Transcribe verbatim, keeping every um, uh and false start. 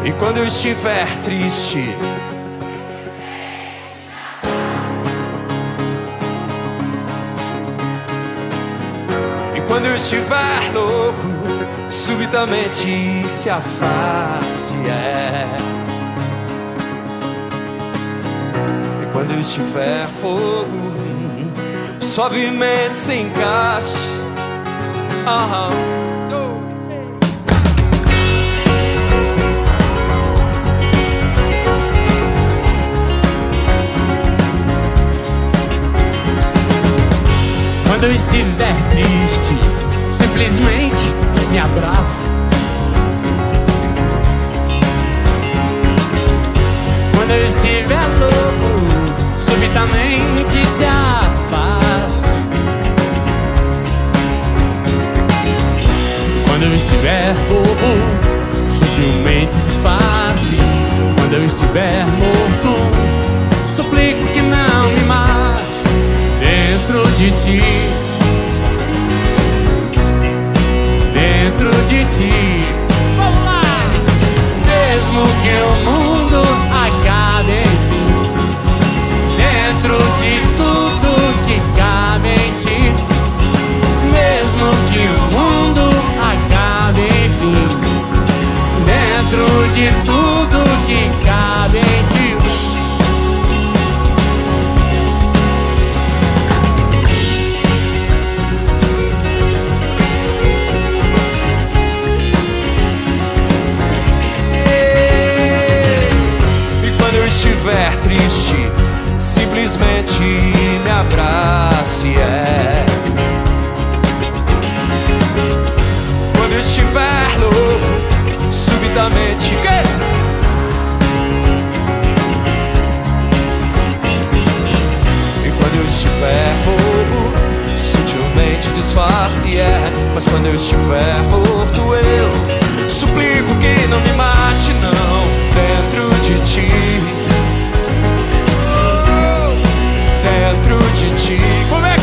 E quando eu estiver triste, e quando eu estiver louco, subitamente se afaste, é. E quando eu estiver fogo, suavemente se encaixe. Aham. Quando eu estiver triste, simplesmente me abraça. Quando eu estiver louco, subitamente se afaste. Quando eu estiver bobo, sutilmente disfarce. Quando eu estiver morto, suplico que não me mate dentro de ti, dentro de ti. Vamos lá! Mesmo que o mundo acabe, enfim, dentro de tudo que cabe em ti. Mesmo que o mundo acabe, enfim, dentro de tudo que cabe em ti. Estiver triste, simplesmente me abrace, é. Quando eu estiver louco, subitamente que? E quando eu estiver bobo, sutilmente disfarce, é. Mas quando eu estiver morto, eu suplico que não me mate, não, dentro de ti, dentro de ti. Como é